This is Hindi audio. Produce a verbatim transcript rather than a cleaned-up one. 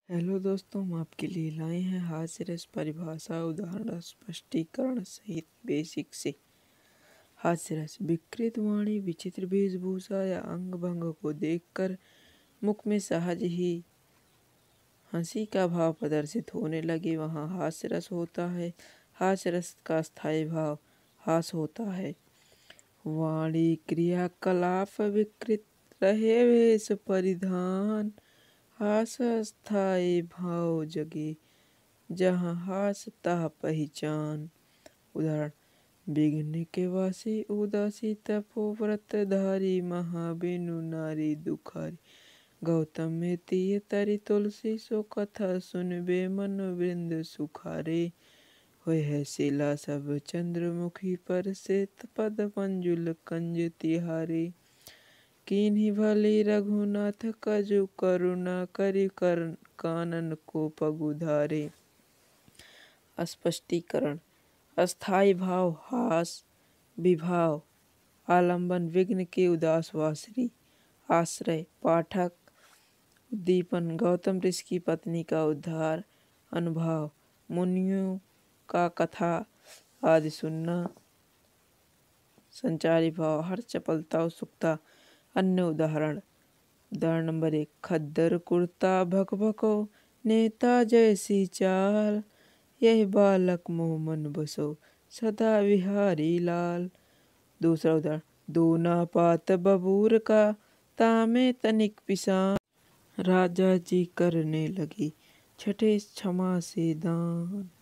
हेलो दोस्तों, हम आपके लिए लाए हैं हास्य रस परिभाषा उदाहरण स्पष्टीकरण सहित बेसिक से। हास्य रस विकृत वाणी, विचित्र वेशभूषा या अंग भंग को देखकर मुख में सहज ही हंसी का भाव प्रदर्शित होने लगे, वहाँ हास्य रस होता है। हास्य रस का स्थायी भाव हास होता है। वाणी क्रियाकलाप विकृत रहे, वेश परिधान हास स्थायी भाव जगे, जहाँ हास तह पहचान। उदाहरण: विघ्न के वासी उदासी तपोव्रत धारी, महाबेनु नारी दुखारी। गौतम में तीय तरी तुलसी, सो कथा सुनबे मन वृंद सुखारे। होय है शिला सब चंद्रमुखी पर, से पद मंजुल कंज तिहारे। कीन्ही भली रघुनाथ कजु, करुणा करि कर कानन को पगुधारे। स्पष्टीकरण: अस्थायी भाव हास, विभाव आलंबन, विघ्न के उदास व श्री। आश्रय पाठक, उद्दीपन गौतम ऋषि की पत्नी का उद्धार। अनुभाव मुनियों का कथा आदि सुनना। संचारी भाव हर चपलता उत्सुकता। अन्य उदाहरण: उदाहरण नंबर एक, खद्दर कुर्ता भकभको, नेता जैसी चाल। यह बालक मोह मन बसो, सदा विहारी लाल। दूसरा उदाहरण: दूना पात बबूर का, तामे तनिक पिसान। राजा जी करने लगे, छठे क्षमा से दान।